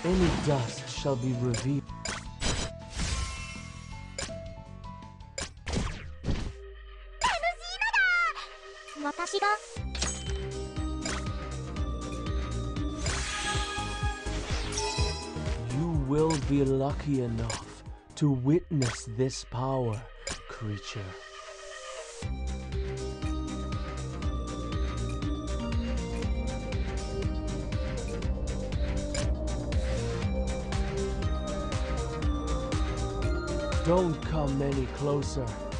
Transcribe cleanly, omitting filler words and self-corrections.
Any dust shall be revealed. 私が You will be lucky enough to witness this power, creature. Don't come any closer.